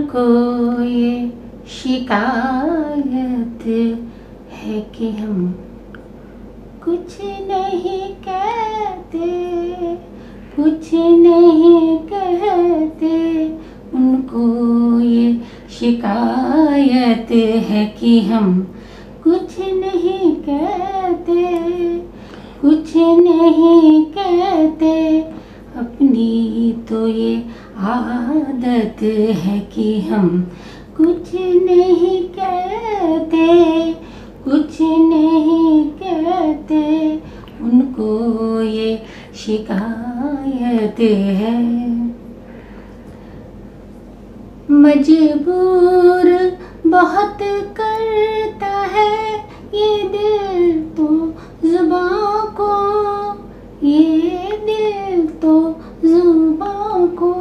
उनको ये शिकायत है कि हम कुछ नहीं कहते, कुछ नहीं कहते। उनको ये शिकायत है कि हम कुछ नहीं कहते, कुछ नहीं कहते। अपनी तो ये आदत है कि हम कुछ नहीं कहते, कुछ नहीं कहते। उनको ये शिकायत है। मजबूर बहुत करता है ये दिल तो जुबां को, ये दिल तो जुबां को।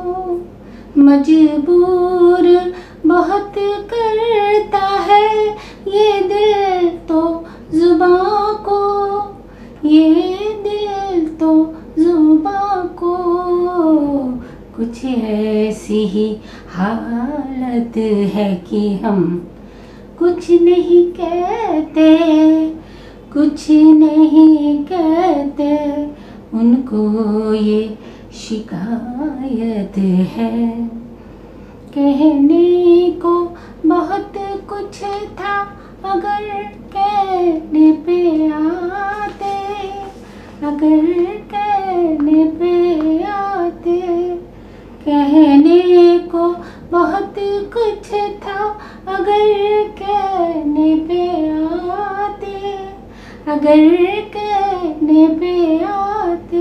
मजबूर बहुत करता है ये दिल तो जुबां को, ये दिल तो जुबां को। कुछ ऐसी ही हालत है कि हम कुछ नहीं कहते, कुछ नहीं कहते। उनको ये शिकायत है। कहने को बहुत कुछ था अगर कहने पे आते, अगर कहने पे आते। कहने को बहुत कुछ था अगर कहने पे आते, अगर कहने पे आते।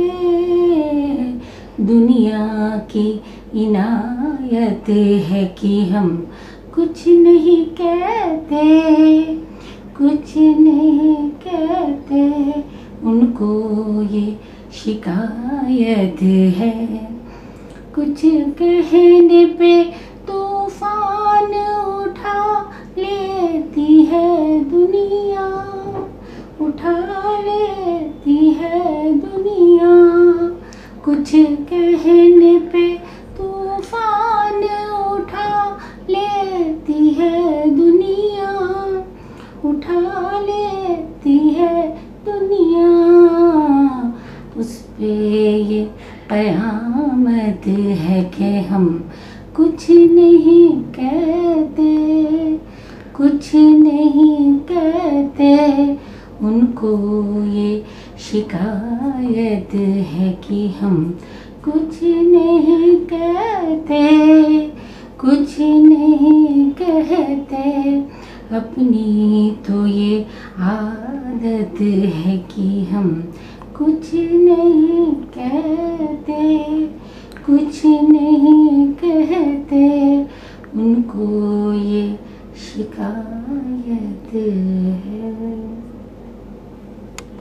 दुनिया की इनायत है कि हम कुछ नहीं कहते, कुछ नहीं कहते। उनको ये शिकायत है। कुछ कहने पे तूफान उठा लेती है दुनिया, उठा लेती है दुनिया। कुछ कहने पे तूफान उठा लेती है दुनिया, उठा लेती है दुनिया। उस पे ये कयामत है कि हम कुछ नहीं कहते, कुछ नहीं कहते। उनको ये शिकायत है कि हम कुछ नहीं कहते, कुछ नहीं कहते। अपनी तो ये आदत है कि हम कुछ नहीं कहते, कुछ नहीं कहते। उनको ये शिकायत है।